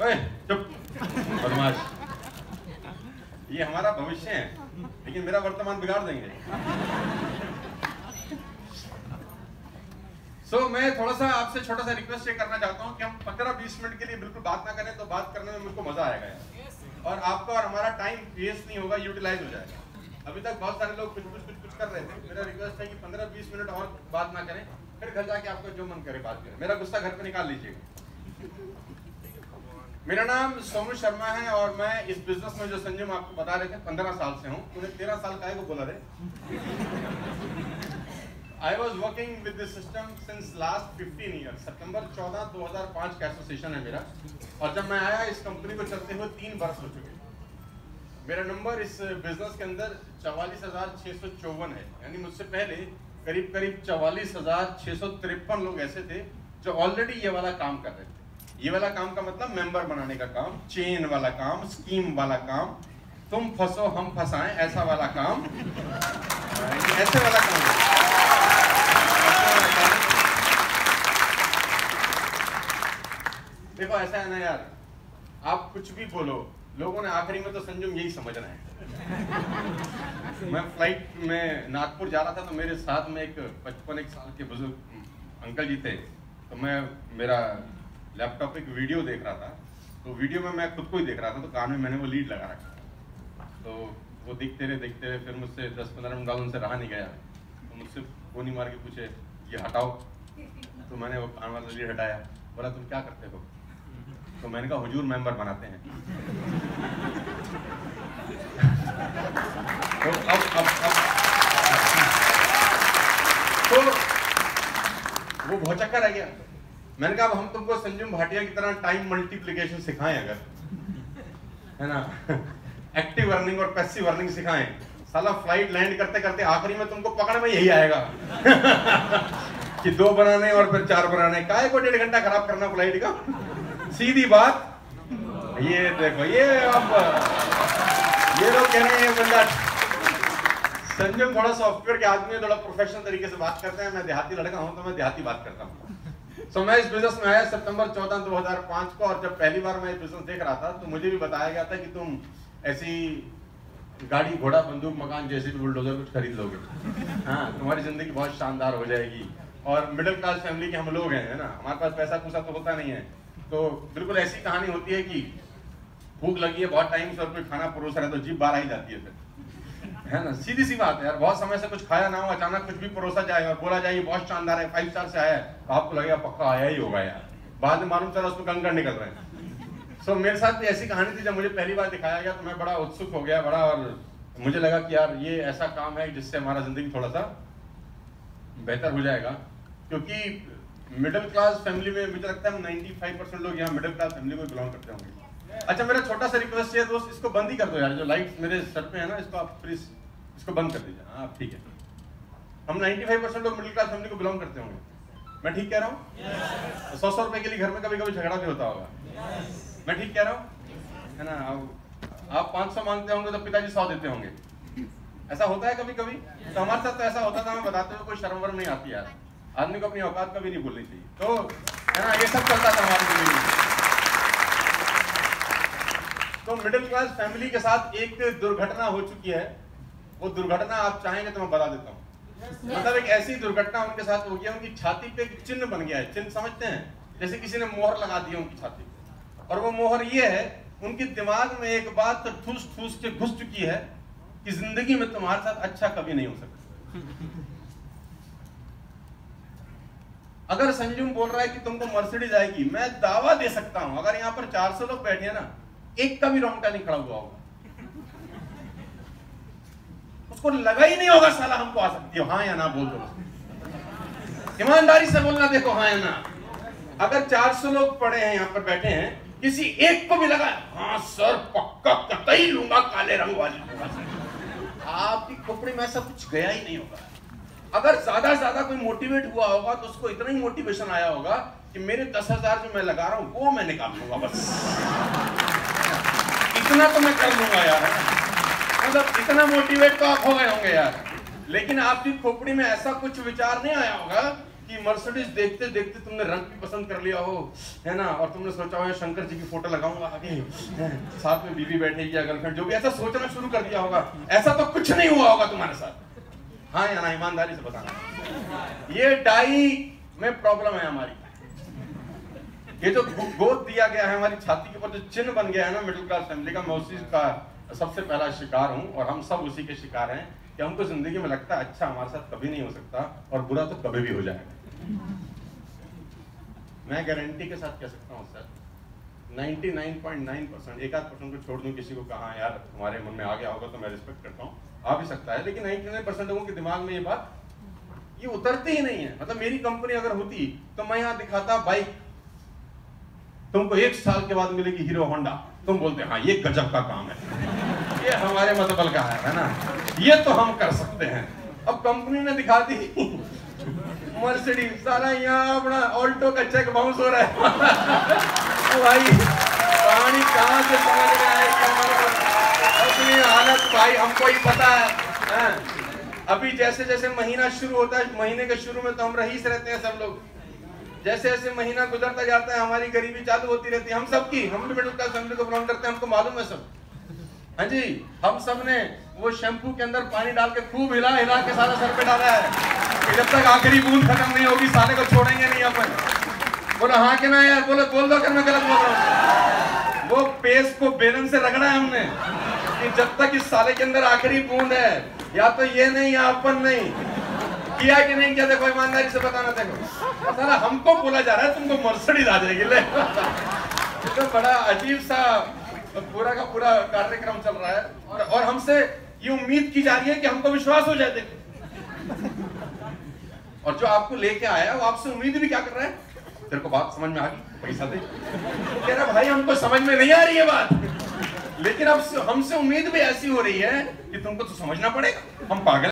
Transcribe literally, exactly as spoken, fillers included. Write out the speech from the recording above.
ओए चुप बदमाश, ये हमारा भविष्य है लेकिन मेरा वर्तमान बिगाड़ देंगे। सो so, मैं थोड़ा सा आपसे छोटा सा रिक्वेस्ट ये करना चाहता हूँ कि हम पंद्रह बीस मिनट के लिए बिल्कुल बात ना करें, तो बात करने में मुझको मजा आएगा यार, और आपका और हमारा टाइम वेस्ट नहीं होगा, यूटिलाइज हो जाएगा। अभी तक बहुत सारे लोग कुछ कुछ कुछ कुछ कर रहे थे, मेरा रिक्वेस्ट है कि पंद्रह बीस मिनट और बात ना करें, फिर घर जाके आपको जो मन करे बात करें, मेरा गुस्सा घर पे निकाल लीजिएगा। मेरा नाम सोनू शर्मा है और मैं इस बिजनेस में जो संजय आपको बता रहे थे पंद्रह साल से हूँ। उन्हें तेरह साल का है को बोला रहे। I was working with this system since last fifteen years. सितंबर चौदह दो हज़ार पाँच का एसोसिएशन है मेरा, और जब मैं आया इस कंपनी को चलते हुए तीन वर्ष हो चुके। मेरा नंबर इस बिजनेस के अंदर चवालीस हजार छह सौ चौवन है, यानी मुझसे पहले करीब करीब चवालीस हजार छह सौ तिरपन लोग ऐसे थे जो ऑलरेडी ये वाला काम कर रहे थे। ये वाला काम का मतलब मेंबर बनाने का काम, चेन वाला काम, स्कीम वाला काम, तुम फंसो हम फंसाएं ऐसा वाला काम, ऐसे वाला काम। देखो ऐसा है ना यार, आप कुछ भी बोलो, लोगों ने आखिरी में तो संजुम यही समझना है। मैं फ्लाइट में नागपुर जा रहा था तो मेरे साथ में एक पचपन एक साल के बुजुर्ग अंकल जी थे, तो मैं मेरा लैपटॉप पे एक वीडियो देख रहा था, तो वीडियो में मैं खुद को ही देख रहा था, तो कान में मैंने वो लीड लगा रखा था। तो वो देखते रहे देखते रहे फिर मुझसे दस पंद्रह मिनट बाद उनसे रहा नहीं गया, तो मुझसे फोन ही मार के पूछे ये हटाओ, तो मैंने वो कान वाला लीड हटाया। बोला तुम क्या करते हो? तो मैंने कहा हुजूर मेंबर बनाते हैं। तो अब अब अब तो वो भौचक्का रह गया। मैंने कहा अब हम तुमको संजुम भाटिया की तरह टाइम मल्टीप्लिकेशन सिखाएं अगर, है ना, एक्टिव अर्निंग और पैसिव अर्निंग सिखाएं, साला फ्लाइट लैंड करते करते आखिरी में तुमको पकड़ में यही आएगा कि दो बनाने और फिर चार बनाने, काहे को डेढ़ घंटा खराब करना फ्लाइट का। सीधी बात ये देखो, ये अब ये लोग कह रहे हैं बंदा संजुम थोड़ा सॉफ्टवेयर के आदमी है, थोड़ा प्रोफेशनल तरीके से बात करते हैं, मैं देहाती लड़का हूं तो मैं देहाती बात करता हूँ। सो so, मैं इस बिजनेस में आया सितंबर चौदह दो हज़ार पाँच को, और जब पहली बार मैं बिजनेस देख रहा था तो मुझे भी बताया गया था कि तुम ऐसी गाड़ी घोड़ा बंदूक मकान जैसे भी बुलडोजर कुछ खरीद लोगे, हाँ तुम्हारी जिंदगी बहुत शानदार हो जाएगी, और मिडिल क्लास फैमिली के हम लोग हैं, है ना, हमारे पास पैसा पूसा तो होता नहीं है, तो बिल्कुल ऐसी कहानी होती है कि भूख लगी है बहुत टाइम से और कोई खाना परोस रहा है तो जीभ बाहर आई जाती है फिर, है ना, सीधी सी बात है यार। बहुत समय से कुछ खाया ना हो, अचानक कुछ भी परोसा जाए और बोला जाए बहुत शानदार है, फाइव स्टार से आया है, तो आपको लगेगा पक्का आया ही होगा यार, बाद में मालूम चला उसको कंकड़ निकल रहे हैं। सो so, मेरे साथ भी ऐसी कहानी थी, जब मुझे पहली बार दिखाया गया तो मैं बड़ा उत्सुक हो गया बड़ा, और मुझे लगा कि यार ये ऐसा काम है जिससे हमारा जिंदगी थोड़ा सा बेहतर हो जाएगा, क्योंकि मिडिल क्लास फैमिली में मुझे लगता है पचानवे परसेंट लोग यहाँ मिडिल क्लास फैमिली को बिलोंग करते होंगे। अच्छा मेरा छोटा सा रिक्वेस्ट है दोस्त, इसको बंद ही कर दो यार, जो लाइट्स मेरे सर पे है ना, इसको आप प्लीज इसको बंद कर दीजिए। हाँ ठीक है, हम पचानवे परसेंट लोग मिडिल क्लास फैमिली को बिलोंग करते होंगे, मैं ठीक कह रहा हूँ? सौ सौ रुपए के लिए घर में कभी कभी झगड़ा भी होता होगा, मैं ठीक कह रहा हूँ, है ना? आप पाँच सौ मांगते होंगे तो पिताजी सौ देते होंगे, ऐसा होता है कभी कभी, तो हमारे साथ तो ऐसा होता था, हमें बताते हुए कोई शर्म वर्म नहीं आती यार, आदमी को अपनी औकात कभी नहीं बोलनी चाहिए, तो है ना, ये सब चलता था हमारी जिंदगी। तो मिडिल क्लास फैमिली के साथ एक दुर्घटना हो चुकी है, वो दुर्घटना आप चाहेंगे तो मैं बता देता हूँ। मतलब एक ऐसी दुर्घटना उनके साथ हो गया, उनकी छाती पे एक चिन्ह बन गया है, चिन्ह समझते हैं, जैसे किसी ने मोहर लगा दी उनकी छाती पे, और वो मोहर ये है, उनके दिमाग में एक बात ठूस ठूस के घुस चुकी है कि जिंदगी में तुम्हारे साथ अच्छा कभी नहीं हो सकता। अगर संजुम बोल रहा है कि तुमको मर्सिडीज आएगी, मैं दावा दे सकता हूं अगर यहाँ पर चार सौ लोग बैठे हैं ना, एक का भी रोंगटा नहीं खड़ा हुआ होगा, उसको लगा ही नहीं होगा साला हमको आ सकती है, हाँ या ना बोल दो, ईमानदारी से बोलना, देखो हाँ या ना। अगर चार सौ लोग पड़े हैं यहाँ पर बैठे हैं, किसी एक को भी लगा हाँ सर पक्का कतई लूंगा काले रंग वाली, आपकी खोपड़ी में ऐसा कुछ गया ही नहीं होगा। अगर ज्यादा ज्यादा कोई मोटिवेट हुआ होगा तो उसको इतना ही मोटिवेशन आया होगा कि मेरे दस हजार जो मैं लगा रहा हूं वो मैं निकाल लूंगा, बस इतना तो मैं कर लूंगा यार, मतलब इतना मोटिवेट तो आप हो गए होंगे यार। लेकिन आपकी खोपड़ी में ऐसा कुछ विचार नहीं आया होगा कि मर्सिडीज देखते देखते तुमने रंग भी पसंद कर लिया हो, है ना, और तुमने सोचा हो शंकर जी की फोटो लगाऊंगा आगे, साथ में बीवी बैठेगी या गर्लफ्रेंड, जो भी, ऐसा सोचना शुरू कर दिया होगा। ऐसा तो कुछ नहीं हुआ होगा तुम्हारे साथ। हाँ या ना, ईमानदारी से बताना। ये डाई में प्रॉब्लम है हमारी। ये जो गोद दिया गया है हमारी छाती के ऊपर, जो चिन्ह बन गया है ना मिडिल क्लास फैमिली का, मैं उसी का सबसे पहला शिकार हूँ, और हम सब उसी के शिकार हैं कि हमको जिंदगी में लगता है अच्छा हमारे साथ कभी नहीं हो सकता, और बुरा तो कभी भी हो जाएगा। मैं गारंटी के साथ कह सकता हूँ सर, निन्यानवे पॉइंट नौ परसेंट, एक आध परसेंट को छोड़ दूं, किसी को कहा यार तुम्हारे मन में आ गया होगा तो मैं रिस्पेक्ट करता हूँ, आ भी सकता है, लेकिन निन्यानवे परसेंट लोगों के दिमाग में ये बात ये उतरती ही नहीं है। मतलब मेरी कंपनी अगर होती तो मैं यहाँ दिखाता बाइक, तुमको एक साल के बाद मिलेगी हीरो होंडा, तुम बोलते हाँ ये गजब का काम है, ये हमारे मतबल का है, है ना, ये तो हम कर सकते हैं। अब कंपनी ने दिखा दी मर्सिडीज, सारा यहाँ अपना ऑल्टो का चेक बाउंस हो रहा है। तो भाई कहानी कहाँ से समझ में आए कि हमारे अपनी हालत भाई हमको ही पता है, है? अभी जैसे जैसे महीना शुरू होता है, महीने के शुरू में तो हम रईस रहते हैं सब लोग, जैसे जैसे महीना गुजरता जाता है हमारी गरीबी चालू होती रहती है। हम सब की, हम भी मिडिल क्लास फैमिली को बिलोंग करते हैं, हमको मालूम है सब। हाँ जी, हम सब ने वो शैम्पू के अंदर पानी डाल के खूब हिला हिला के सारा सर पे डाला है कि जब तक आखिरी बूंद खत्म नहीं होगी साले को छोड़ेंगे नहीं अपन। बोलो हाँ कि ना यार, बोलो बोल दो अगर मैं गलत बोल रहा हूँ। वो पेस्ट को बेलन से रगड़ा है हमने कि जब तक इस साले के अंदर आखिरी बूंद है, या तो ये नहीं या अपन नहीं। किया कि नहीं किया देखो, ईमानदारी से बताना। देखो साला हमको बोला जा रहा है तुमको मर्सिडीज आ जाएगी, ले तो बड़ा अजीब सा पूरा का पूरा कार्यक्रम चल रहा है, और, और हमसे ये उम्मीद की जा रही है कि हमको विश्वास हो जाए। देखो, और जो आपको लेके आया वो आपसे उम्मीद भी क्या कर रहा है, तेरे को बात समझ में आ गई, पैसा दे। तो कह रहा भाई हमको समझ में नहीं आ रही है बात, लेकिन अब हमसे उम्मीद भी ऐसी हो रही है कि तुमको तो समझना पड़ेगा, हम पागल